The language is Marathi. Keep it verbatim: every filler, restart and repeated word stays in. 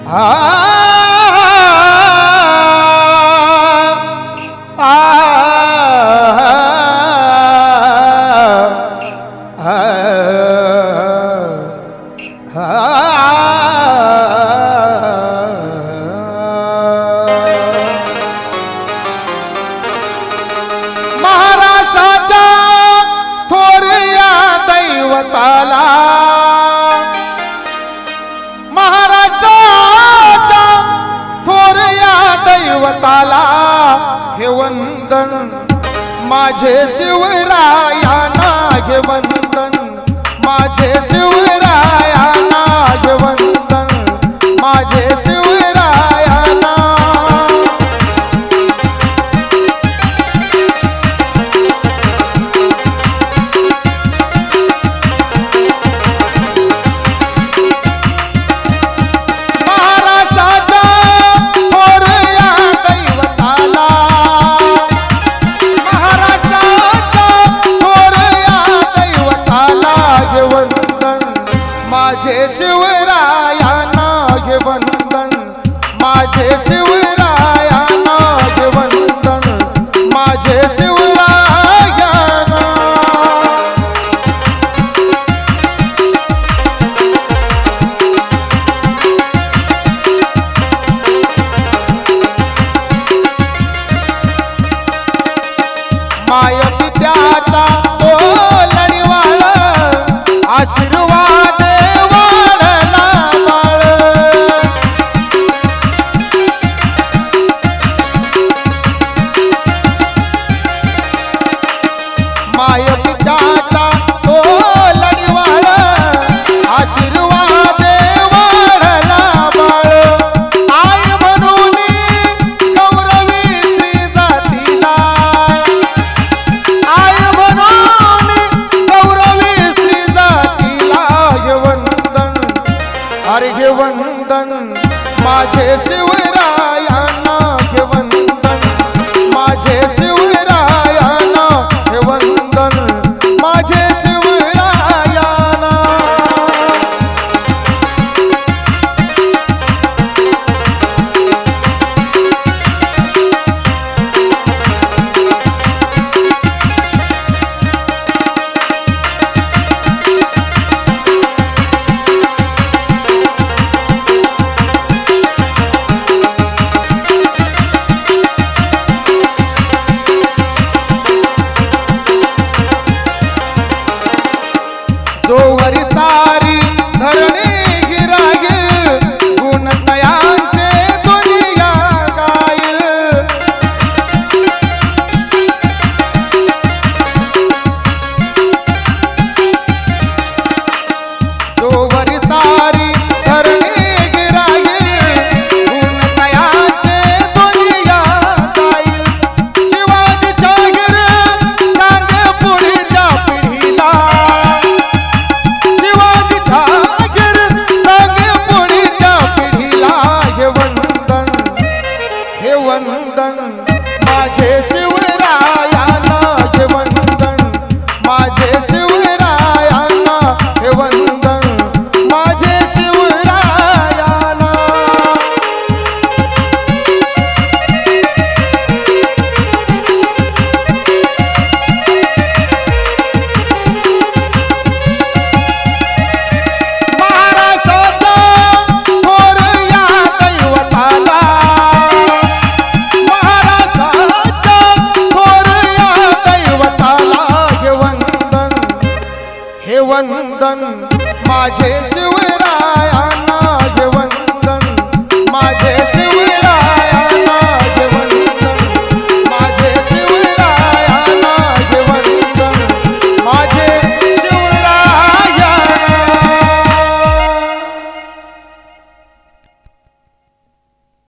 आ आ महाराजाच्या थोरया दैवताला महाराजाच्या थोरया दैवताला हे वंदन माझे शिवरायाना हे वंदन माझे शिवरायाना हे वंदन माझे शिवरायाना महाराजाच्या थोरया दैवताला महाराजाच्या थोरया दैवताला हे वंदन माझे शिवरायाना हे वंदन माझे शिवरायाना हे वंदन माझे शिवरायाना माय पित्याचा तो लढीवाळ आशीर्वाद वाढला बाळ माय पित्याचा तो लढीवाळ आशीर्वाद वाढला बाळ आई म्हणून गौरवी स्त्री जातीला आई म्हणून गौरवी स्त्री जातीला हे वंदन अरे हे वंदन माझे शिवरायाना हे वंदन माझे शिवरायाना हे वंदन माझे शिवरायाना जोवरी सारी धरणी गिराईल गुणतयांचे दुनिया गाईल जोवरी सारी धरणी गिराईल गुणतयांचे दुनिया गाईल शिवाजीच्या गिर सांग पुढीच्या पिढीला शिवाजीच्या गिर सांग पुढीच्या पिढीला हे वंदन हे वंदन माझे शिवरायाना हे वंदन माझे शिवरायाना हे वंदन माझे शिवरायाना महाराजाच्या थोरया दैवताला महाराजाच्या थोरया दैवताला हे वंदन हे वंदन माझे शिव